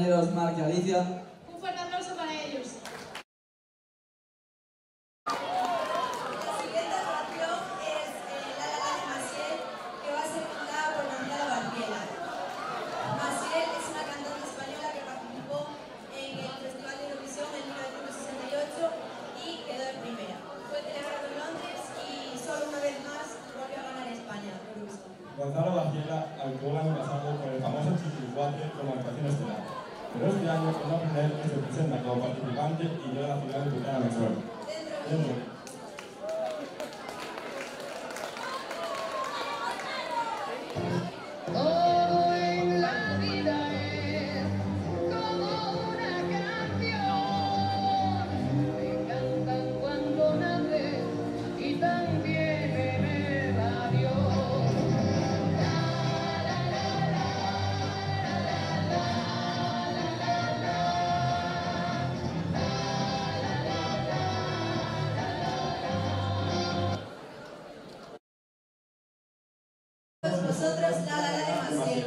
compañeros Marc y Alicia. Un fuerte aplauso para ellos. La siguiente actuación es La La La de Maciel, que va a ser cantada por Gonzalo Barbiela. Maciel es una cantante española que participó en el Festival de Eurovisión en 1968 y quedó en primera. Fue celebrado en Londres y solo una vez más volvió a ganar España. Gonzalo Barbiela actuó el año pasado con el famoso Chiquilicuatre como actuación estelar, pero este año es la primera vez que se presenta como participante y llega a la final de Tucana Mensual. Dentro. Vosotros, La La La de Maciel.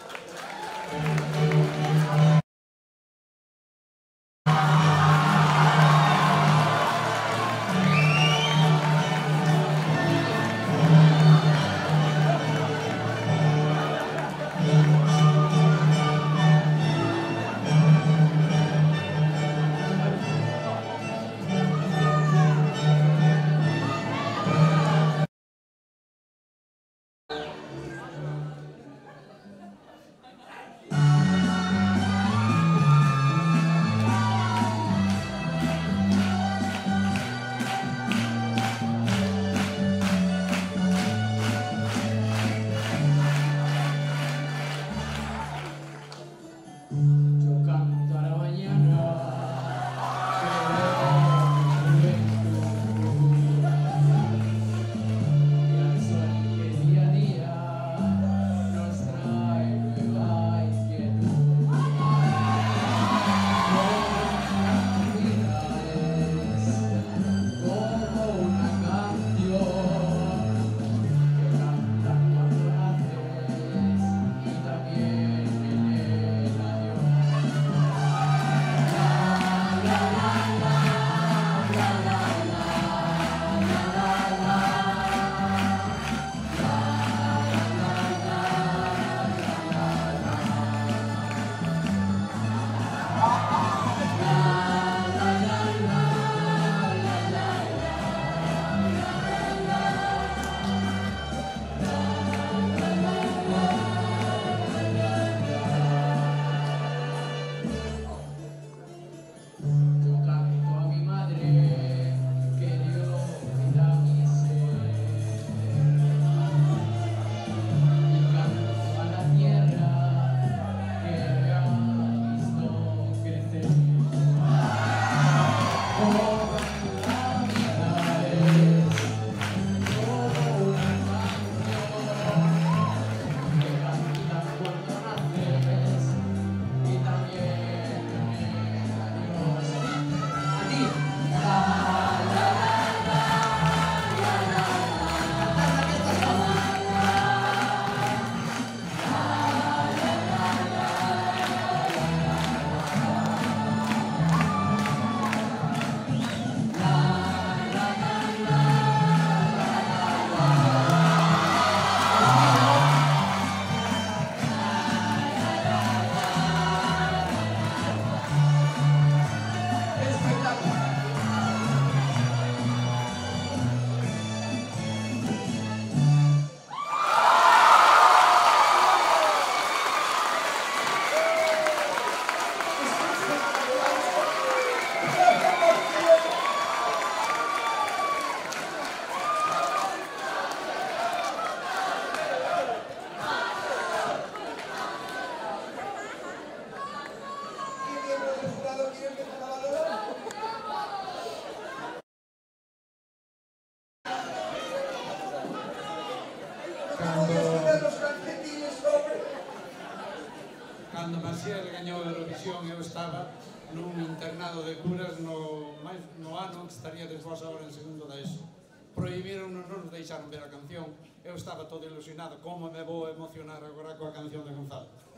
Cando Maciel gañou a Eurovisión, eu estaba nun internado de curas no ano que estaríades vos agora en segundo da ESO. Prohibiron, non nos deixaron ver a canción. Eu estaba todo ilusionado, como me vou emocionar agora coa canción de Gonzalo.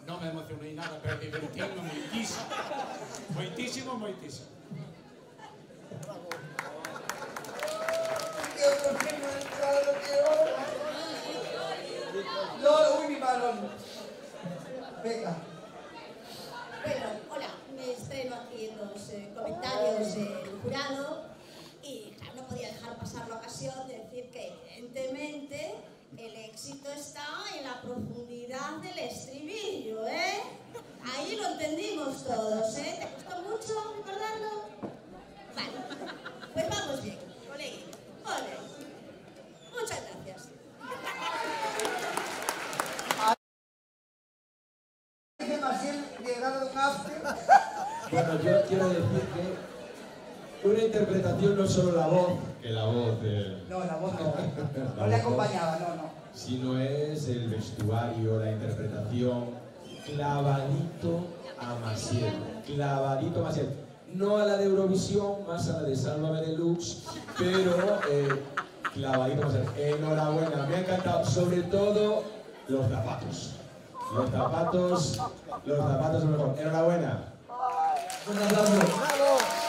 Non me emocionei nada, pero divertíame moitísimo. Moitísimo, moitísimo. Que outro que non ha entrado, tío. No, uy, mi balón. Venga. Bueno, hola, me estreno aquí en los comentarios del jurado y claro, no podía dejar pasar la ocasión de decir que evidentemente el éxito está en la profundidad del estribillo, ¿eh? Ahí lo entendimos todos, ¿eh? ¿Te costó mucho recordarlo? Vale, pues vamos bien, colegui. Ole. Muchas gracias. Dice Maciel llegar a un after. Bueno, yo quiero decir que una interpretación no es solo la voz, que la voz No, la voz no. No le acompañaba, no. sino es el vestuario, la interpretación, clavadito a Maciel, clavadito a Maciel. No a la de Eurovisión, más a la de Sálvame Deluxe, pero clavadito a Maciel. Enhorabuena, me ha encantado, sobre todo los zapatos. Los zapatos son mejor. Enhorabuena. Un aplauso.